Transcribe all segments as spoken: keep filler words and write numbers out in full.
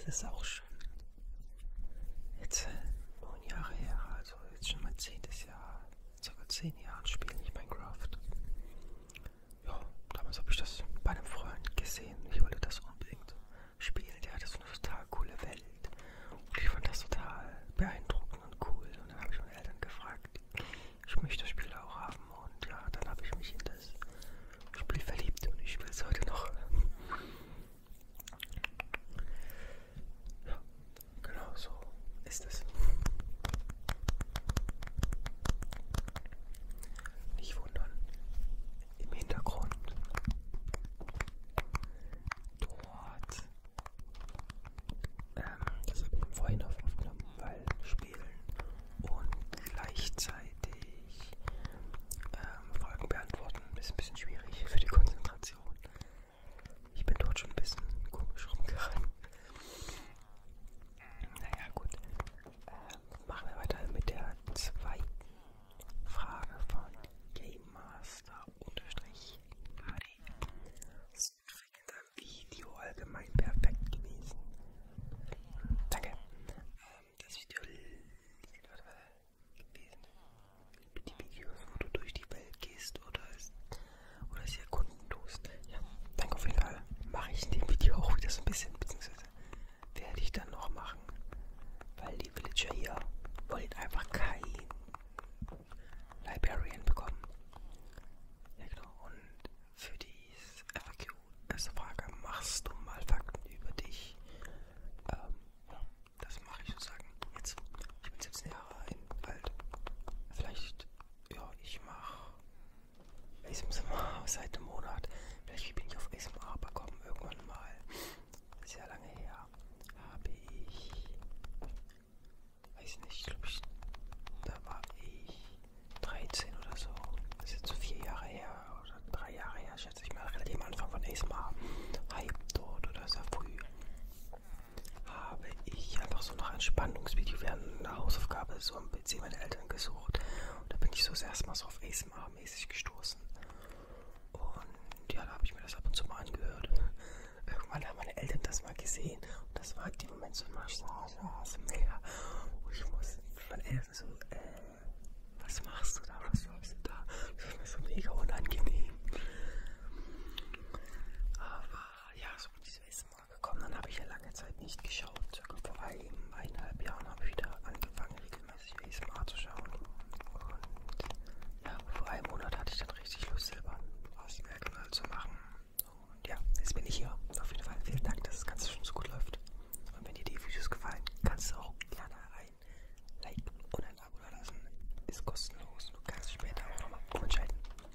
ist auch schon jetzt äh, neun Jahre her, also jetzt schon mein zehntes Jahr, circa zehn Jahren spiele ich Minecraft. Ja, damals habe ich das bei einem Freund gesehen. Ich wollte das unbedingt spielen. Der hatte so eine total coole Welt. Und ich fand das total beeindruckend und cool. Und dann habe ich meine Eltern gefragt, ich möchte das Spiel auch haben. Und ja, dann habe ich mich in das Spiel verliebt und ich spiele es heute noch. Ja, genau so ist es. Nicht wundern, im Hintergrund dort, ähm, das habe ich vorhin auf aufgenommen, weil Spielen und gleichzeitig ähm, Fragen beantworten ist ein bisschen schwierig für die Konzentration. Ich bin dort schon ein bisschen komisch rumgerannt. Naja, gut. Ähm, machen wir weiter mit der zweiten Frage von Game Master unterstrich Hardy. Ist übrigens ein Video allgemein perfekt gewesen. Danke. Ähm, das Video gewesen. Die Videos, wo du durch die Welt gehst oder es, oder es erkunden tust. Ja, danke auf jeden Fall. Mache ich in dem Video auch wieder so ein bisschen, beziehungsweise werde ich dann noch machen, weil die Villager hier wollen einfach kein Librarian bekommen. Ja genau, und für die F A Q erste Frage, machst du mal Fakten über dich? Ähm, ja, das mache ich sozusagen jetzt. Ich bin siebzehn Jahre alt. Vielleicht, ja, ich mache A S M R seit einem Monat. Vielleicht bin ich auf A S M R bekommen irgendwann mal. Sehr lange her habe ich, weiß nicht, glaube ich, da war ich dreizehn oder so. Das ist jetzt so vier Jahre her oder drei Jahre her, schätze ich mal, relativ am Anfang von A S M R. Hype dort oder sehr früh. Habe ich einfach so nach Entspannungsvideo während einer Hausaufgabe so am P C meiner Eltern gesucht. Und da bin ich so das erste Mal so auf A S M R-mäßig gestoßen. Und ja, da habe ich mir das ab und zu mal angehört. Irgendwann haben meine Eltern das mal gesehen. Und das war halt der Moment so, mach ich so, so mehr. Und ich muss, meine Eltern so, äh, was machst du da? Was machst du da? Das war mir so mega unangenehm. Aber ja, so bin ich zu A S M R gekommen. Dann habe ich ja lange Zeit nicht geschaut. Circa vor einem, eineinhalb Jahren habe ich wieder angefangen, regelmäßig A S M R zu schauen. Und ja, vor einem Monat hatte ich dann richtig Lust, selber einen A S M R-Kanal zu machen. Und ja, jetzt bin ich hier. Auf jeden Fall vielen Dank, dass das Ganze schon so gut läuft. Und wenn dir die Videos gefallen, kannst du auch gerne ein Like und ein Abo da lassen. Ist kostenlos. Du kannst später auch nochmal umentscheiden.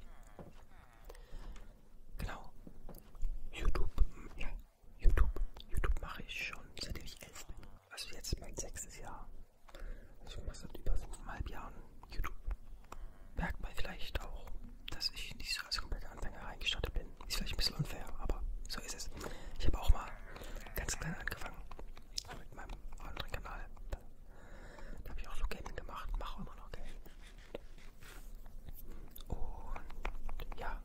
Genau. YouTube. Ja, YouTube. YouTube mache ich schon, seitdem ich elf bin. Also jetzt mein sechstes Jahr. Also ich mache seit über fünfeinhalb Jahren YouTube. Merkt man vielleicht auch, dass ich nicht so als kompletter Anfänger reingestartet bin. Ist vielleicht ein bisschen unfair, aber so ist es. Ich habe auch mal ganz klein angefangen mit meinem anderen Kanal. Da, da habe ich auch so Gaming gemacht, mache immer noch Gaming. Und ja.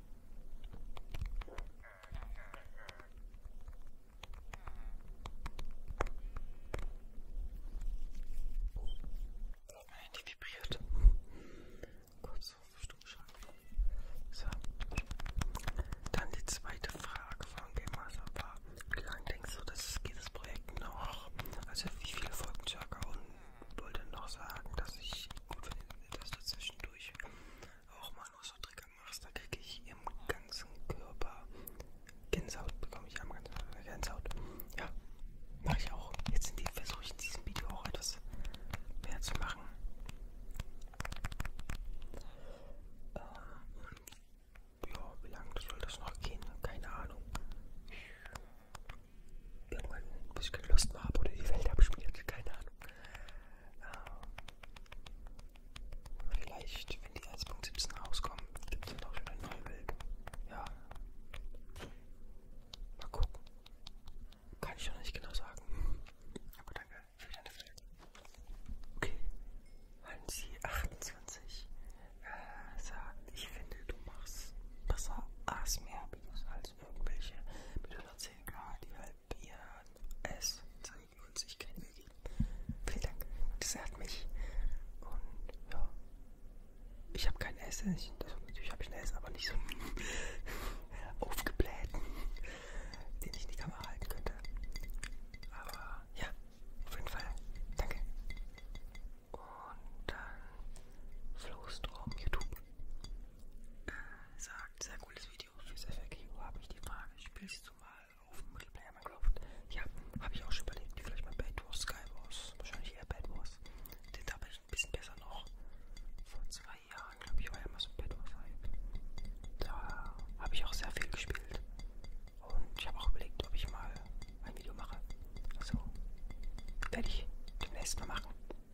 Mein Handy vibriert. Kurz auf Stumm schalten. So. Dann die zweite Frage von Game Master war, wie lange denkst du, dass es geht, das nicht. Das, natürlich habe ich einen S, aber nicht so aufgeblähten, den ich in die Kamera halten könnte. Aber ja, auf jeden Fall. Danke. Und dann Flowstorm YouTube. Äh, sagt, sehr cooles Video fürs F A Q. Habe ich die Frage, spielst du mal auf Multiplayer Minecraft? Ja, habe ich auch schon überlegt. Vielleicht mal Bed Wars, Sky Wars. Wahrscheinlich eher Bed Wars. Den da bin ich ein bisschen besser noch. Vor zwei Jahren, glaube ich, war ja mal so Bed Wars Hype. Da habe ich auch sehr viel gespielt. Und ich habe auch überlegt, ob ich mal ein Video mache. Also werde ich demnächst mal machen.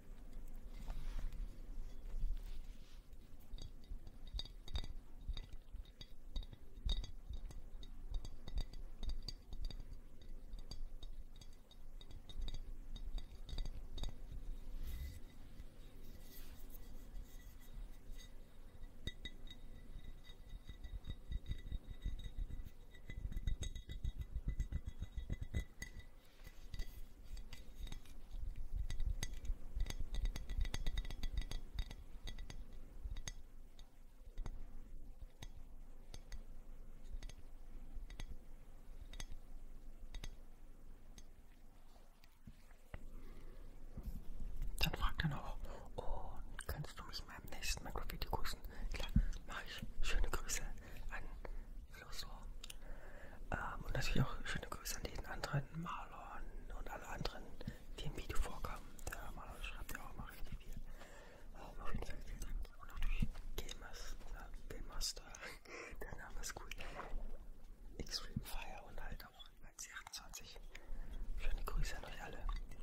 Dann fragt er noch, oh, kannst du mich mal im nächsten Minecraft-Video grüßen? Klar, mache ich. Schöne Grüße an Flowstorm. Ähm, und natürlich auch schöne Grüße an jeden anderen Marlon und alle anderen, die im Video vorkommen. Der Marlon schreibt ja auch immer richtig viel. Ähm, auf jeden Fall vielen Dank. Und natürlich Gamers, ja, Gamemaster, der Name ist cool. Extreme Fire und halt auch eins achtundzwanzig. Schöne Grüße an euch alle.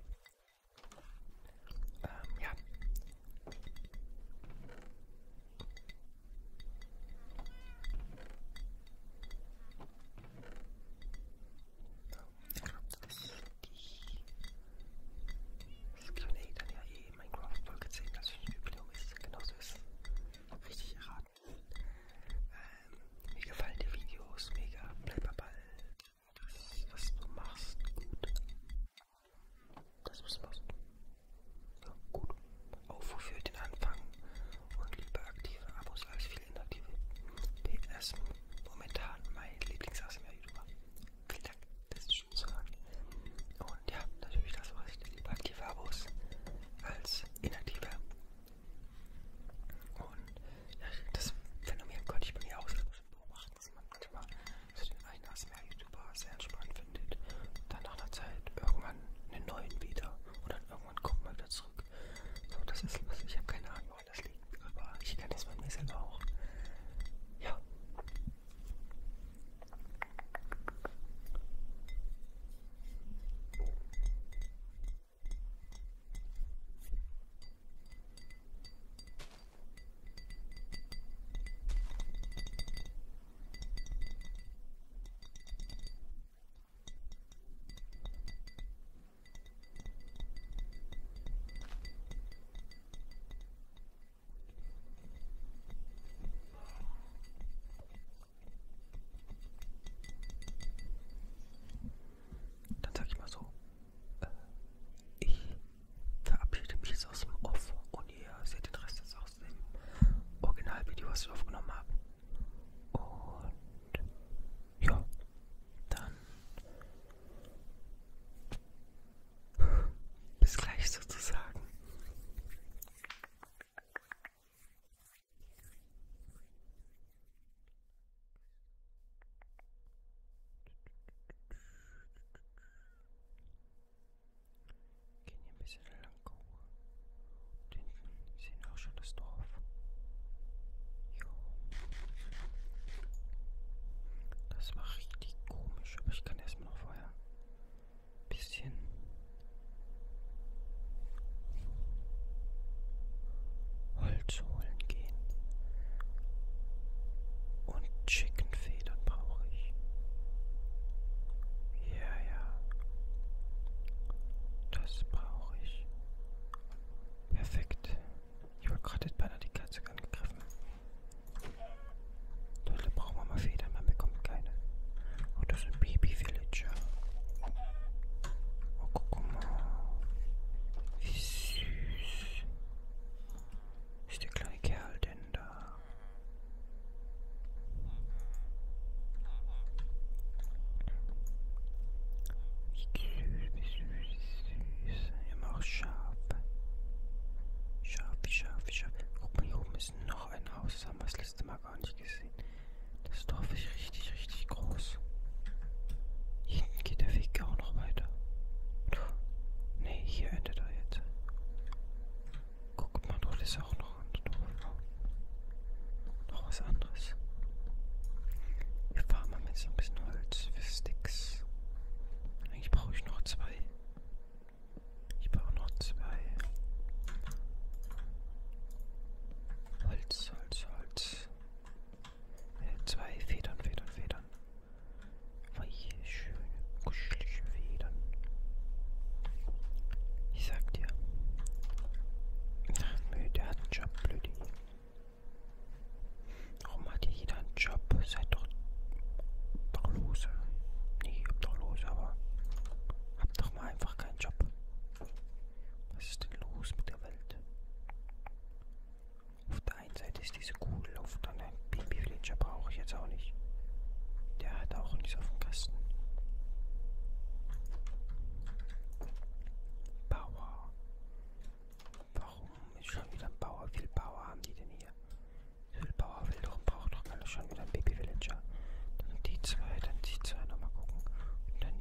Ähm, ja.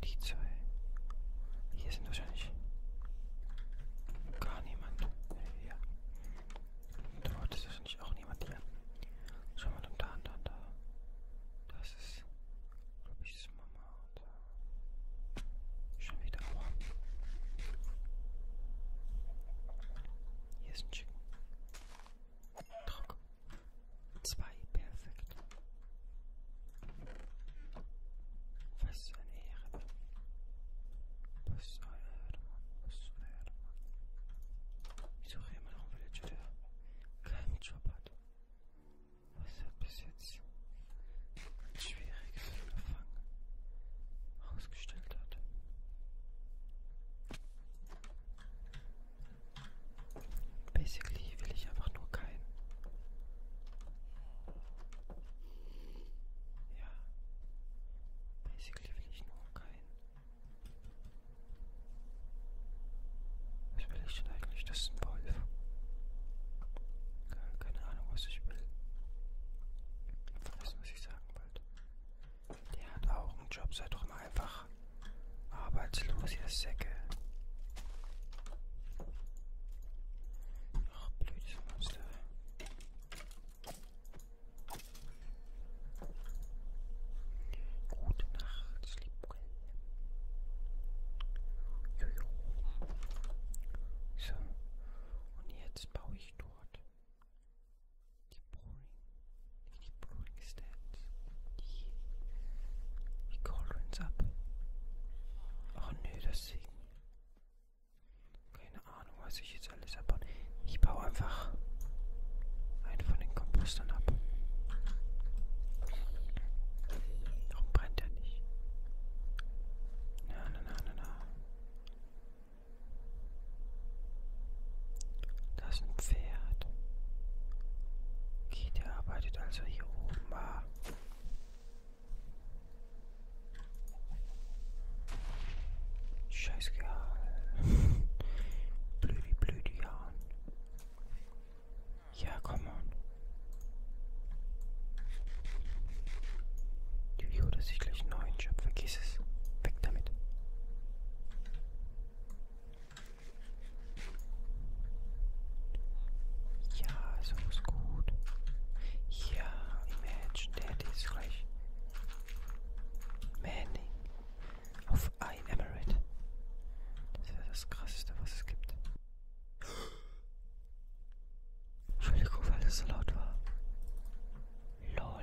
Polizei. Hier sind wahrscheinlich gar niemand. Äh, ja. Dort ist wahrscheinlich auch niemand hier. Schauen wir dann da und da und da. Das ist, glaube ich, das Mama. Da. Schon wieder Aua. Hier ist ein Chicken. Druck. Zwei, perfekt. Was für eine Ehre. Was für eine Ehre, Mann. Was für eine Ehre, Mann. Ich suche immer noch einen Villager, der keinen Job hat. Was er bis jetzt als schwieriges Unterfangen ausgestellt hat. Basically will ich einfach nur keinen. Ja. Basically will ich nur keinen. Was will ich denn eigentlich? Das ist ein Wolf. Keine, keine Ahnung, was ich will. Vergessen, was ich sagen wollte. Der hat auch einen Job, sei doch mal einfach arbeitslos, ihr Säcke. Ach, blödes Monster. Gute Nacht, Sleep well. Jojo. So, und jetzt baue ich dort die Boring, nicht die Boring Stands, die, die Cauldrons ab. Ach nö, deswegen. Keine Ahnung, was ich jetzt alles abbaue. Ich baue einfach einen von den Kompostern ab. Warum brennt der nicht? Na, na, na, na, na. Da ist ein Pferd. Okay, der arbeitet also hier oben. Ah. Scheiß Kerl. Blödi, blödi, ja. Ja, komm on. Jo, dass ich gleich einen neuen Job. Vergiss es. Weg damit. Ja, so ist gut. Ja, Imagine Daddy ist gleich Manning auf ein Emirate. Das ist ja das Krasseste, was es gibt. Entschuldigung, weil das so laut war. Lol.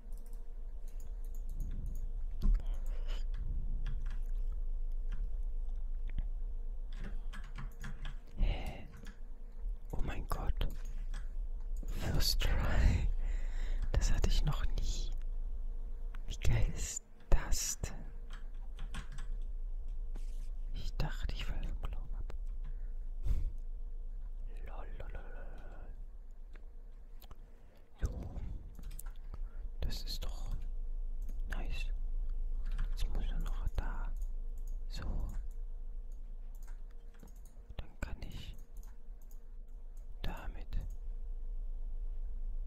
Hä? Oh mein Gott. First try. Das hatte ich noch nie. Wie geil ist das denn? Ich dachte, ich falle vom Glauben ab. Lol, lol, lol, lol. Jo. Das ist doch nice. Jetzt muss er noch da. So. Dann kann ich damit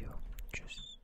Video. Tschüss.